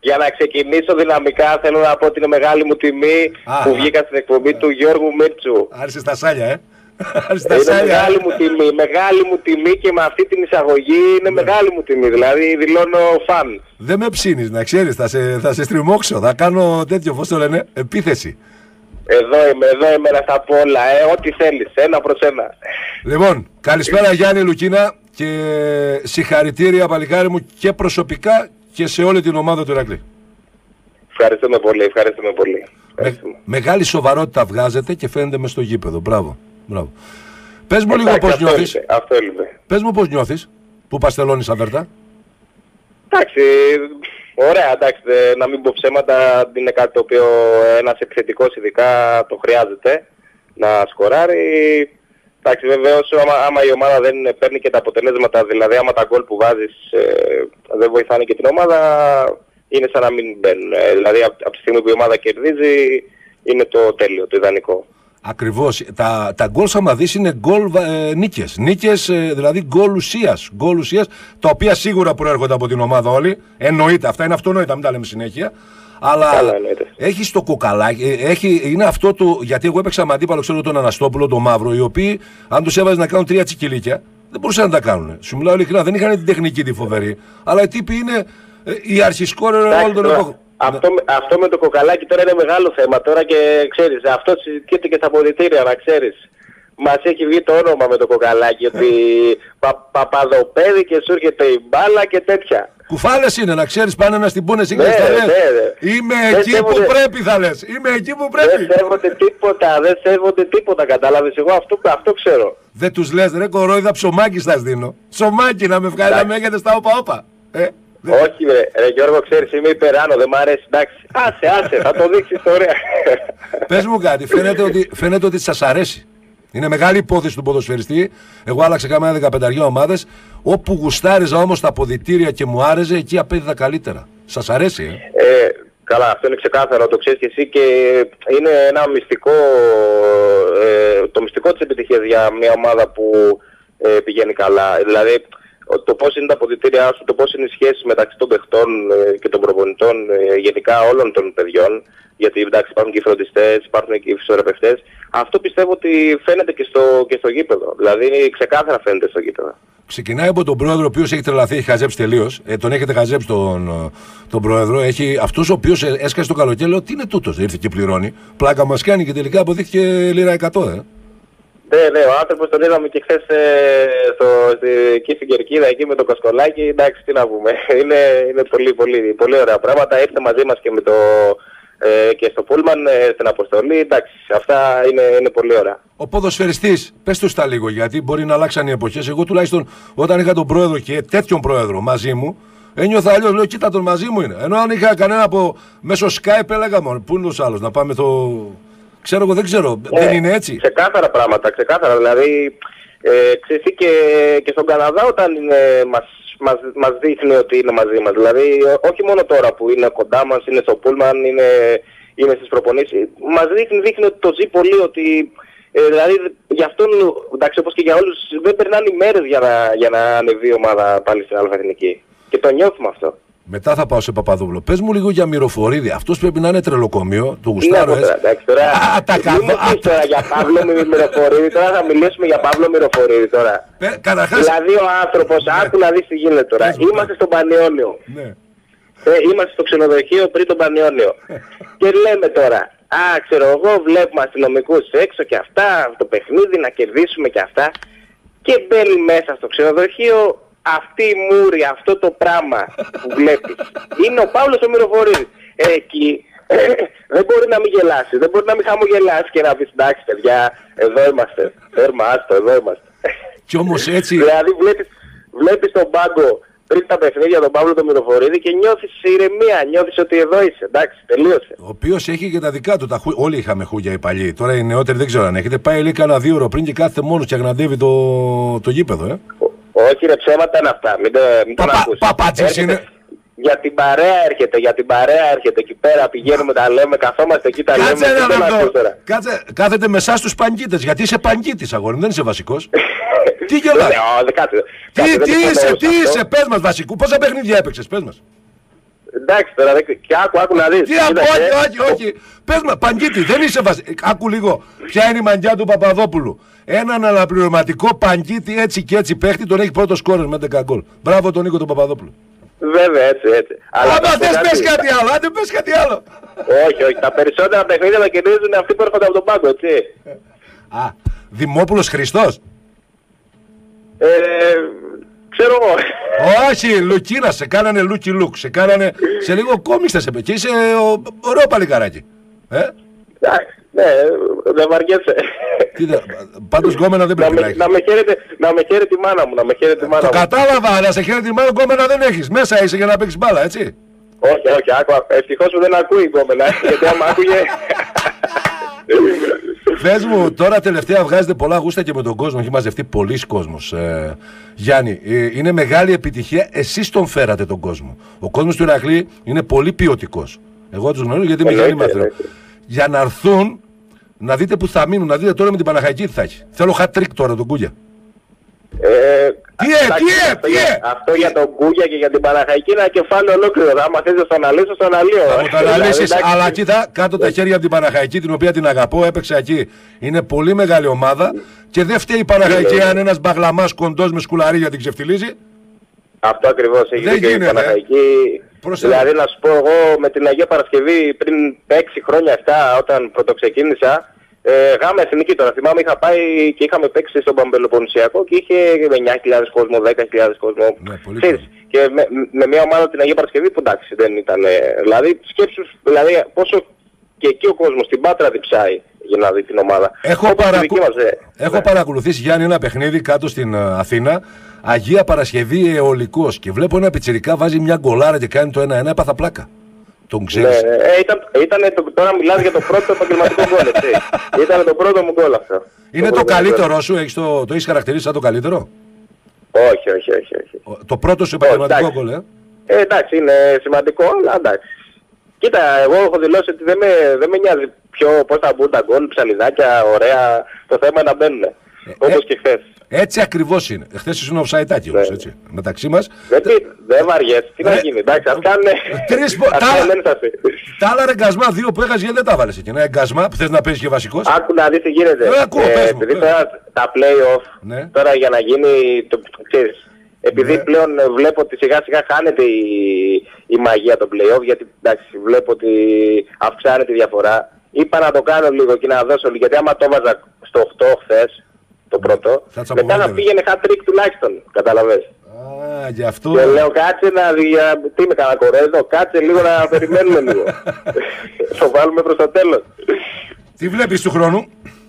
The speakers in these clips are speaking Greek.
Για να ξεκινήσω δυναμικά, θέλω να πω ότι είναι μεγάλη μου τιμή που βγήκα στην εκπομπή του Γιώργου Μίρτσου. Άρχισε στα σάλια, Είναι μεγάλη μου τιμή και με αυτή την εισαγωγή είναι μεγάλη μου τιμή. Δηλαδή δηλώνω φαν. Δεν με ψήνεις, να ξέρεις, θα σε στριμώξω, θα κάνω τέτοιο, πώς το λένε, επίθεση. Εδώ είμαι να στα πω όλα, ό,τι θέλεις, ένα προς ένα. Λοιπόν, καλησπέρα Γιάννη Λουκίνα και συγχαρητήρια παλικάρι μου και προσωπικά και σε όλη την ομάδα του Ηρακλή. Ευχαριστούμε πολύ. Μεγάλη σοβαρότητα βγάζετε και φαίνεται μες στο γήπεδο. Μπράβο. Πες μου λίγο πώς νιώθεις. Αυτό έλειπε. Πες μου πώς νιώθεις που παστελώνεις αβέρτα. Εντάξει, ωραία, εντάξει, να μην πω ψέματα, είναι κάτι το οποίο ένας επιθετικός ειδικά το χρειάζεται να σκοράρει. Εντάξει, βεβαίως άμα η ομάδα δεν παίρνει και τα αποτελέσματα, δηλαδή άμα τα γκολ που βάζεις δεν βοηθάνε και την ομάδα, είναι σαν να μην μπαίνουν. Δηλαδή από τη στιγμή που η ομάδα κερδίζει είναι το τέλειο, το ιδανικό. Ακριβώς. Τα γκολ άμα δεις είναι γκολ νίκες. Νίκες, δηλαδή γκολ ουσίας, τα οποία σίγουρα προέρχονται από την ομάδα όλοι. Εννοείται, αυτά είναι αυτονόητα, μην τα λέμε συνέχεια. Αλλά έχει το κοκαλάκι, είναι αυτό το. Γιατί εγώ έπαιξα με αντίπαλο, ξέρω τον Αναστόπουλο, τον Μαύρο, οι οποίοι αν τους έβαζε να κάνουν 3 τσικιλίκια, δεν μπορούσαν να τα κάνουν. Σου μιλάω ειλικρινά, δεν είχαν την τεχνική τη φοβερή. Αλλά οι τύποι είναι οι αρχισκόρερ όλων των εποχών. Αυτό με το κοκαλάκι τώρα είναι μεγάλο θέμα. Τώρα και ξέρεις, αυτό συζητιέται και στα αποδυτήρια, να ξέρεις. Μας έχει βγει το όνομα με το κοκαλάκι, ότι παπαδοπέδι και σου έρχεται η μπάλα και τέτοια. Κουφάλες είναι, να ξέρεις, πάνε να στην πούνε σιγά στα λες. Είμαι εκεί που πρέπει, θα λες. Είμαι εκεί που πρέπει. Δεν σέβονται τίποτα, κατάλαβες. Εγώ αυτό ξέρω. Δεν τους λες, ρε κορόιδα, ψωμάκι σας δίνω. Ψωμάκι να με βγάλει, να με έχετε στα όπα-όπα. Όχι ρε Γιώργο, ξέρεις, είμαι υπεράνω, δεν μ' αρέσει, εντάξει. Άσε, θα το δείξεις ωραία. Πες μου κάτι, φαίνεται ότι σας αρέσει. Είναι μεγάλη υπόθεση του ποδοσφαιριστή. Εγώ άλλαξα καμιά 15 ομάδες. Όπου γουστάριζα όμως τα αποδυτήρια και μου άρεσε, εκεί απέδιδα καλύτερα. Σας αρέσει, Καλά, αυτό είναι ξεκάθαρο, το ξέρεις και εσύ, και είναι ένα μυστικό, το μυστικό της επιτυχίας για μια ομάδα που πηγαίνει καλά. Δηλαδή, το πώς είναι τα αποδυτήριά σου, το πώς είναι οι σχέσεις μεταξύ των παιχτών και των προπονητών, γενικά όλων των παιδιών, γιατί εντάξει υπάρχουν και οι φροντιστές, υπάρχουν και οι φυσιοθεραπευτές, αυτό πιστεύω ότι φαίνεται και στο γήπεδο, δηλαδή ξεκάθαρα φαίνεται στο γήπεδο. Ξεκινάει από τον πρόεδρο, ο οποίος έχει τρελαθεί, έχει χαζέψει τελείως. Τον έχετε χαζέψει τον πρόεδρο. Αυτός ο οποίος έσκασε το καλοκαίρι, λέω τι είναι τούτος, ήρθε και πληρώνει. Πλάκα μας κάνει και τελικά αποδείχθηκε λίρα 100, Ναι, ο άνθρωπος τον είδαμε και χθες εκεί στην Κερκίδα, εκεί με το Κοσκολάκι, εντάξει τι να πούμε. Είναι πολύ ωραία πράγματα. Ήρθε μαζί μας και στο Πούλμαν, στην αποστολή, εντάξει, αυτά είναι πολύ ωραία. Ο ποδοσφαιριστής, πες τους τα λίγο, γιατί μπορεί να αλλάξαν οι εποχές. Εγώ τουλάχιστον όταν είχα τον πρόεδρο και τέτοιον πρόεδρο μαζί μου, ένιωθα αλλιώς, λέω κοίτα τον μαζί μου είναι. Ενώ αν είχα κανένα από μέσω Skype έλεγα μόνο, πού είναι τους άλλους, να πάμε Ξέρω εγώ, δεν ξέρω, δεν είναι έτσι. Ξεκάθαρα πράγματα, ξεκάθαρα. Δηλαδή, ξέρεις και στον Καναδά όταν μας δείχνει ότι είναι μαζί μας. Δηλαδή, όχι μόνο τώρα που είναι κοντά μας, είναι στο Πούλμαν, είναι στις προπονήσεις. Μας δείχνει ότι το ζει πολύ, ότι δηλαδή για αυτόν, εντάξει, όπως και για όλους, δεν περνάνε ημέρες για να ανεβεί η ομάδα πάλι στην Α' Και το νιώθουμε αυτό. Μετά θα πάω σε Παπαδόπουλο. Πες μου λίγο για Μυροφορίδη. Αυτός πρέπει να είναι τρελοκομείο. Το γουστάρω έτσι. Τώρα για Παύλο Μυροφορίδη. Τώρα θα μιλήσουμε για Παύλο Μυροφορίδη τώρα. Δηλαδή ο άνθρωπος, άκου να δεις τι γίνεται τώρα. Είμαστε στον Πανιόνιο. Είμαστε στο ξενοδοχείο πριν τον Πανιόνιο. Και λέμε τώρα, ξέρω εγώ, βλέπουμε αστυνομικούς έξω και αυτά, το παιχνίδι να κερδίσουμε και αυτά. Και μπαίνει μέσα στο ξενοδοχείο. Αυτή η μούρη, αυτό το πράγμα που βλέπεις, είναι ο Παύλος ο Μυροφορίδης. Εκεί δεν μπορεί να μην γελάσει, δεν μπορεί να μην χαμογελάσει και να πεις εντάξει παιδιά, εδώ είμαστε, εδώ είμαστε. Κι όμως έτσι... Δηλαδή βλέπεις τον πάγκο πριν τα παιχνίδια τον Παύλο τον Μυροφορίδη και νιώθεις ηρεμία, νιώθεις ότι εδώ είσαι, εντάξει, τελείωσε. Ο οποίος έχει και τα δικά του, όλοι είχαμε χούγια οι παλιοί, τώρα οι νεότεροι δεν ξέρω αν έχετε, πάει λέει κανένα 2 ώρες πριν και κάθεται μόνος και αγναντεύει το γήπεδο, Όχι ρε, ψέματα είναι αυτά, μην τον ακούσεις. Παπάτσις είναι. Για την παρέα έρχεται εκεί πέρα, πηγαίνουμε, τα λέμε, καθόμαστε εκεί, τα λέμε. Κάθεται με εσάς τους πανκίτες, γιατί είσαι πανκίτης αγόρι, δεν είσαι βασικός. Τι γελάς. Τι είσαι, πες μας βασικού, πόσα παιχνίδια έπαιξες, πες μας. Εντάξει τώρα, και άκου να δεις. Τι όχι. Πες με, Παγκίτη, δεν είσαι Άκου λίγο. Ποια είναι η μαγιά του Παπαδόπουλου. Έναν αναπληρωματικό Παγκίτη έτσι και έτσι παίχτη τον έχει πρώτο σκόρερ με 10 γκολ. Μπράβο τον Νίκο τον Παπαδόπουλο. Βέβαια, έτσι. Αλλά δεν πες κάτι άλλο, άντε πες κάτι άλλο. Όχι, τα περισσότερα παιχνίδια τα κερδίζουν αυτοί που έρχονται από τον πάγκο, έτσι. Δημόπουλος Χριστός. Ξέρω εγώ. Όχι, Λουκίνα, σε κάνανε Λούκι Λουκ. Σε κάνανε. Σε λίγο κόμιστε σε και είσαι ωραίο παλικαράκι. Ναι, δεν βαριέσαι. Πάντως γκόμενα δεν πρέπει να έχεις. Να με χαίρεται η μάνα μου, Το κατάλαβα, να σε χαίρεται η μάνα, γκόμενα δεν έχεις. Μέσα είσαι για να παίξεις μπάλα, έτσι. Όχι, άκουα. Ευτυχώς που δεν ακούει η γκόμενα, γιατί άμα άκουγε. Πες μου, τώρα τελευταία βγάζετε πολλά γούστα και με τον κόσμο, έχει μαζευτεί πολλής κόσμος. Γιάννη, είναι μεγάλη επιτυχία, εσείς τον φέρατε τον κόσμο. Ο κόσμος του Ηρακλή είναι πολύ ποιοτικός. Εγώ τους γνωρίζω γιατί είμαι Γιάννη Μαθρό. Για να έρθουν, να δείτε που θα μείνουν, να δείτε τώρα με την Παναχαϊκή τι θα έχει. Θέλω hat-trick τώρα τον Κούγια. Αυτό για τον Κούγια και για την Παναχαϊκή είναι ένα κεφάλαιο ολόκληρο. Άμα θες να το αναλύσω, το αναλύω. Θα το αναλύσεις, αλλά κοίτα, κάτω τα χέρια από την Παναχαϊκή, την οποία την αγαπώ, έπαιξε εκεί. Είναι πολύ μεγάλη ομάδα και δεν φταίει η Παναχαϊκή αν ένας μπαγλαμάς κοντός με σκουλαρίγια την ξεφτιλίζει. Αυτό ακριβώς έχει δίκιο η Παναχαϊκή. Δηλαδή να σου πω, εγώ με την Αγία Παρασκευή πριν 6 χρόνια 7 όταν πρωτοξεκίνησα, γάμα εθνική τώρα. Θυμάμαι είχα πάει και είχαμε παίξει στον Παμπελοποννησιακό και είχε 9.000 κόσμο, 10.000 κόσμο. Ναι, και με μια ομάδα την Αγία Παρασκευή που εντάξει δεν ήταν. Δηλαδή σκέψου δηλαδή, πόσο και εκεί ο κόσμος στην Πάτρα διψάει για να δει την ομάδα. Έχω παρακολουθήσει Γιάννη ένα παιχνίδι κάτω στην Αθήνα. Αγία Παρασκευή Αιωλικός και βλέπω ένα πιτσιρικά βάζει μια γκολάρα και κάνει το 1-1, έπαθα πλάκα. Τον ξέρεις. Τώρα μιλάς για το πρώτο επαγγελματικό γκολ, έτσι. Ήταν το πρώτο μου γκολ αυτό. Είναι το καλύτερό σου, το έχεις χαρακτηρίσει σαν το καλύτερο? Όχι. Το πρώτο σου επαγγελματικό γκολ, εντάξει, είναι σημαντικό, αλλά εντάξει. Κοίτα, εγώ έχω δηλώσει ότι δεν με νοιάζει πώς θα μπουν τα γκολ, ψαλιδάκια, ωραία. Το θέμα είναι να μπαίνουν. Όπως και χθες. Έτσι ακριβώς είναι. Χθες ήσουν offside-άκι όμως, έτσι. Μεταξύ μας. Δεν βαριέσαι. Τι να γίνει, εντάξει, ας κάνουν. Τα άλλα εγκασμά, 2 που έχασες γιατί δεν τα βάλες εκεί. Ένα εγκασμά που θες να παίζεις και βασικός. Άκου να δεις τι γίνεται. Επειδή τώρα τα play-off, τώρα για να γίνει, ξέρεις, επειδή πλέον βλέπω ότι σιγά σιγά χάνεται η μαγεία των play-off, γιατί εντάξει, βλέπω ότι αυξάνεται η διαφορά. Είπα να το κάνω λίγο και να δώσω λίγο, γιατί άμα το έβαζα στο 8 χθες, το πρώτο, μετά να πήγαινε hat-trick τουλάχιστον, καταλαβες. Γι' αυτό. Και λέω κάτσε να δει, τι με κανένα κορέδο, κάτσε λίγο να περιμένουμε λίγο. Το βάλουμε προς το τέλος. Τι βλέπεις του χρόνου?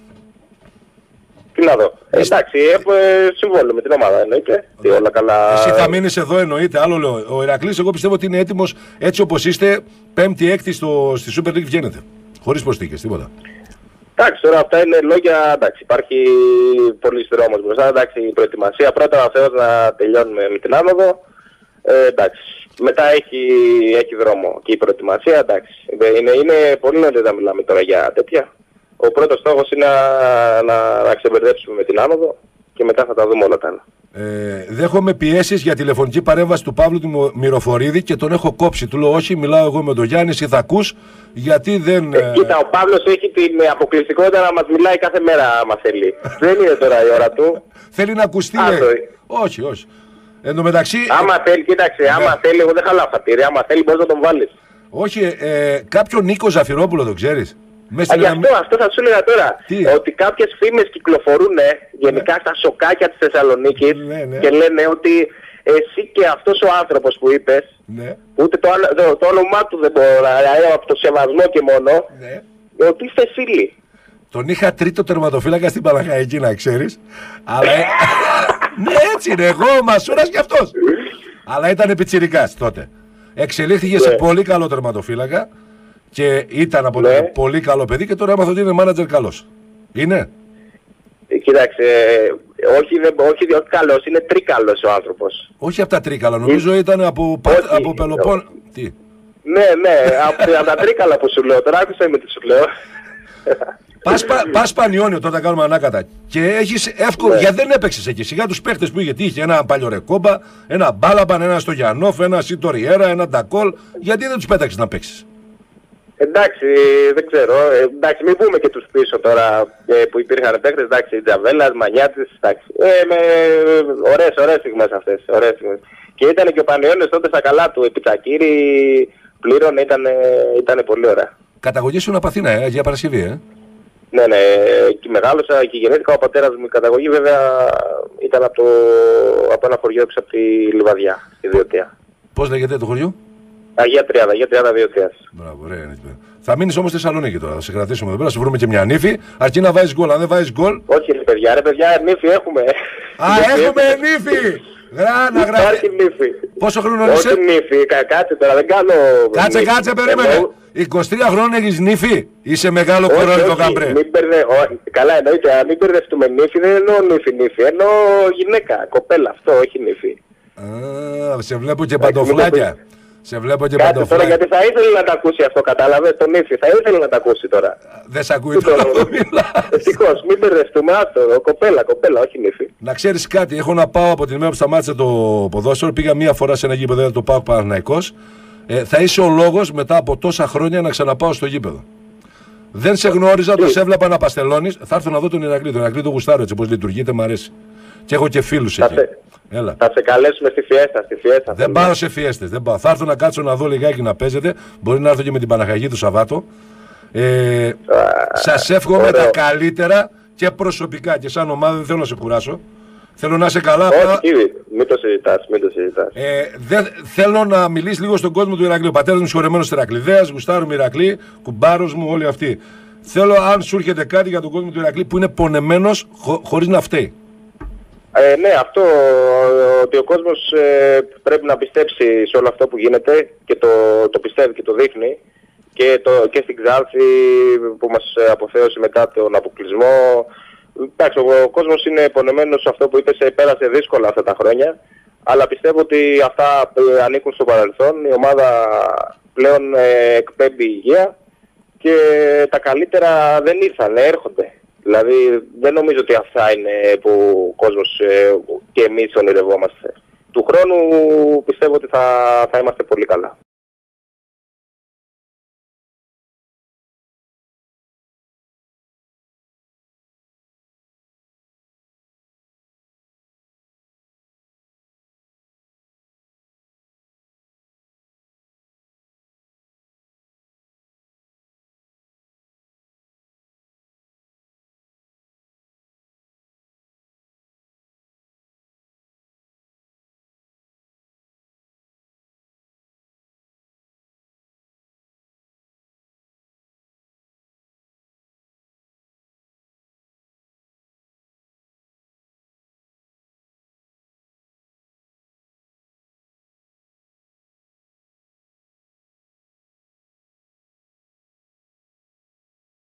Τι να δω. Εντάξει, έχω συμβόλαιο με την ομάδα, εννοείται. Όλα καλά. Εσύ θα μείνεις εδώ, εννοείται. Άλλο λέω. Ο Ηρακλής, εγώ πιστεύω ότι είναι έτοιμος έτσι όπως είστε, 5η-6η στη Super League βγαίνετε. Χωρίς προσθήκες, τίποτα. Εντάξει, τώρα αυτά είναι λόγια, εντάξει, υπάρχει πολύ δρόμος μπροστά, εντάξει, η προετοιμασία, πρώτα ο Θεός να τελειώνουμε με την άνοδο, εντάξει, μετά έχει δρόμο και η προετοιμασία, εντάξει, είναι πολύ νωρίς να μιλάμε τώρα για τέτοια. Ο πρώτος στόχος είναι να ξεμπερδέψουμε με την άνοδο και μετά θα τα δούμε όλα τα άλλα. Δέχομαι πιέσεις για τηλεφωνική παρέμβαση του Παύλου του Μυροφορίδη και τον έχω κόψει. Του λέω όχι, μιλάω εγώ με τον Γιάννη, εσύ θα ακούς, γιατί δεν... Κοίτα, ο Παύλος έχει την αποκλειστικότητα να μας μιλάει κάθε μέρα άμα θέλει. Δεν είναι τώρα η ώρα του. Θέλει να ακουστεί. Όχι. Εν τω μεταξύ... Άμα θέλει, κοίταξε, άμα θέλει, εγώ δεν χαλάω φατήρι, άμα θέλει μπορείς να τον βάλεις. Όχι, κάποιον Νίκο Ζαφυρόπουλο το ξέρεις? Αυτό θα σου έλεγα τώρα. Ότι κάποιες φήμες κυκλοφορούν γενικά στα σοκάκια της Θεσσαλονίκης και λένε ότι εσύ και αυτός ο άνθρωπος που είπες, ούτε το όνομά του δεν μπορώ να από το σεβασμό και μόνο, ότι είστε φίλοι. Τον είχα τρίτο τερματοφύλακα στην Παναχαϊκή, να ξέρεις. Αλλά ναι, έτσι είναι, εγώ ο Μασούρας και αυτός. Αλλά ήταν πιτσιρικάς τότε. Εξελίχθηκε σε πολύ καλό τερματοφύλακα. Και ήταν από πολύ καλό παιδί και τώρα έμαθα ότι είναι μάνατζερ καλός. Είναι? Κοίταξε, όχι καλός, είναι τρίκαλος ο άνθρωπος. Όχι από τα τρίκαλα, νομίζω ήταν από Πελοπόν. Τι? Ναι, από τα τρίκαλα που σου λέω, τώρα άκουσα με τι σου λέω. Πας Πανιόνιο τότε κάνουμε ανάκατα. Και έχεις εύκολο. Γιατί δεν έπαιξες εκεί. Σιγά τους παίχτες που είχε ένα Παλιορεκόμπα, ένα Μπάλαμπαν, ένα Στογιανόφ, ένα Σιτοριέρα, ένα Ντακόλ. Γιατί δεν τους πέταξες να παίξεις? Εντάξει, δεν ξέρω. Εντάξει, μην πούμε και τους πίσω τώρα που υπήρχαν παίκτες. Εντάξει, Τζαβέλας, Μανιάτης. Ωραίες στιγμές αυτές. Και ήταν και ο Πανιόνιος τότε στα καλά του. Επιτσακύρη, πλήρων, ήταν πολύ ωραία. Καταγωγή σου είναι από Αθήνα, για Παρασκευή, Ναι, και μεγάλωσα και γεννήθηκα. Ο πατέρας μου η καταγωγή βέβαια ήταν από ένα χωριό έξω από τη Λιβαδιά, στη Διωτία. Πώς λέγεται το χωριό? Αγία Τριάδα Διωτίας. Μπράβο, ωραία. Θα μείνεις όμως στη Θεσσαλονίκη τώρα, θα σε κρατήσουμε εδώ πέρα, θα σου βρούμε και μια νύφη, αρκεί να βάζεις γκολ. Αν δεν βάζεις γκολ... Όχι ρε παιδιά, νύφη έχουμε. Έχουμε νύφη! Να Υπάρχει νύφη. Πόσο χρόνο είσαι? Όχι νύφη, κάτσε τώρα, δεν κάνω... Κάτσε, περίμενε. 23 χρόνια έχεις νύφη, είσαι μεγάλο κορώνι το γαμπρέ. Καλά εννοείται, μην μπερδευτούμε νύφη, δεν εννοώ νύφη, εννοώ γυναίκα, κοπέλα, αυτό, όχι νύφη. Σε βλέπω και παντοφλάκια. Τώρα γιατί θα ήθελε να τα ακούσει αυτό, κατάλαβες, τον ύφη, θα ήθελε να τα ακούσει τώρα. Δεν σ' ακούει τώρα που μιλάς. Ευτυχώς, μην μπερδευτούμε αυτό, κοπέλα, όχι νύφη. Να ξέρεις κάτι, έχω να πάω από την ημέρα που σταμάτησε το ποδόσφαιρο, πήγα μία φορά σε ένα γήπεδο, το ΠΑΟΚ Παναθηναϊκός. Θα είσαι ο λόγος μετά από τόσα χρόνια να ξαναπάω στο γήπεδο. Δεν σε γνώριζα, το σε έβλεπα να παστελώνεις. Θα έρθω να δω τον Ηρακλή. Τον Ηρακλή το γουστάρω έτσι, πώς λειτουργείται, μου αρέσει. Και έχω και φίλους εκεί. Έλα. Θα σε καλέσουμε στη φιέστα. Δεν πάω σε φιέστες. Θα έρθω να κάτσω να δω λιγάκι να παίζετε. Μπορεί να έρθω και με την Παναχαγή του Σαββάτο. Σας εύχομαι τα καλύτερα και προσωπικά και σαν ομάδα. Δεν θέλω να σε κουράσω. Θέλω να είσαι καλά. Όχι, μην το συζητάς. Θέλω να μιλήσει λίγο στον κόσμο του Ηρακλή. Ο πατέρας μου συγχωρεμένος Ηρακλειδέας, γουστάρουμε Ηρακλή, κουμπάρος μου, όλοι αυτοί. Θέλω αν σου έρχεται κάτι για τον κόσμο του Ηρακλή που είναι πονεμένος χωρίς να φταίει. Ναι, αυτό ότι ο κόσμος πρέπει να πιστέψει σε όλο αυτό που γίνεται και το πιστεύει και το δείχνει και στην Ξάνθη που μας αποθέωσε μετά τον αποκλεισμό. Εντάξει, ο κόσμος είναι πονεμένος σε αυτό που είπες, πέρασε δύσκολα αυτά τα χρόνια, αλλά πιστεύω ότι αυτά ανήκουν στο παρελθόν. Η ομάδα πλέον εκπέμπει υγεία και τα καλύτερα δεν ήρθαν, έρχονται. Δηλαδή δεν νομίζω ότι αυτά είναι που ο κόσμος και εμείς ονειρευόμαστε. Του χρόνου πιστεύω ότι θα είμαστε πολύ καλά.